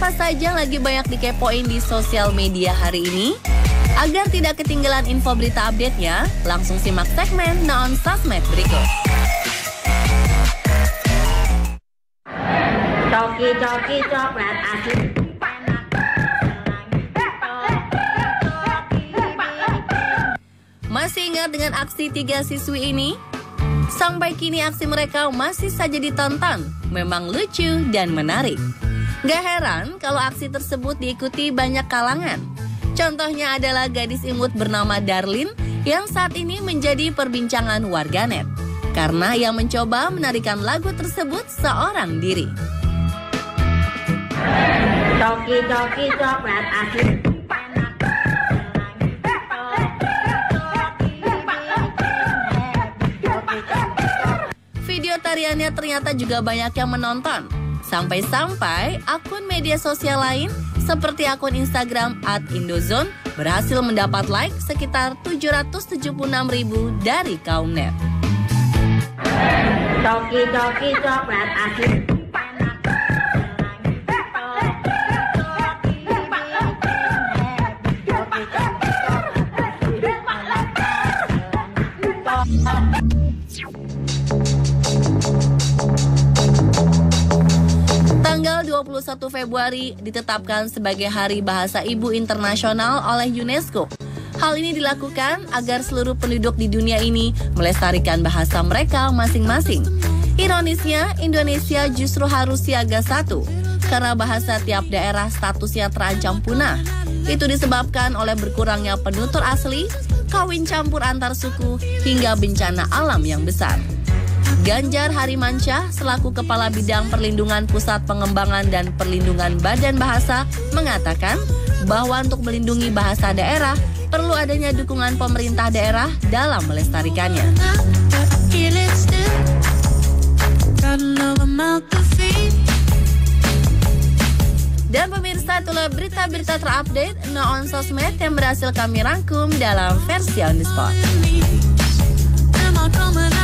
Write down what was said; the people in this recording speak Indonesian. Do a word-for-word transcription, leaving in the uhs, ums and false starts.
Apa saja lagi banyak dikepoin di sosial media hari ini? Agar tidak ketinggalan info berita update-nya, langsung simak segmen Noon Sosmed berikut. Coki-coki coklat asin. Masih ingat dengan aksi tiga siswi ini? Sampai kini aksi mereka masih saja ditonton, memang lucu dan menarik. Gak heran kalau aksi tersebut diikuti banyak kalangan. Contohnya adalah gadis imut bernama Darlin yang saat ini menjadi perbincangan warganet. Karena ia mencoba menarikan lagu tersebut seorang diri. Coki-coki coklat asin. Video tariannya ternyata juga banyak yang menonton. Sampai-sampai akun media sosial lain seperti akun Instagram at indozone berhasil mendapat like sekitar tujuh ratus tujuh puluh enam ribu dari kaum net. Coki-coki coklat asin. Tanggal dua puluh satu Februari ditetapkan sebagai Hari Bahasa Ibu Internasional oleh UNESCO. Hal ini dilakukan agar seluruh penduduk di dunia ini melestarikan bahasa mereka masing-masing. Ironisnya, Indonesia justru harus siaga satu, karena bahasa tiap daerah statusnya terancam punah. Itu disebabkan oleh berkurangnya penutur asli, kawin campur antar suku, hingga bencana alam yang besar. Ganjar Harimansyah selaku Kepala Bidang Perlindungan Pusat Pengembangan dan Perlindungan Badan Bahasa mengatakan bahwa untuk melindungi bahasa daerah perlu adanya dukungan pemerintah daerah dalam melestarikannya. Dan pemirsa, itulah berita-berita terupdate Noon Sosmed yang berhasil kami rangkum dalam versi On The Spot.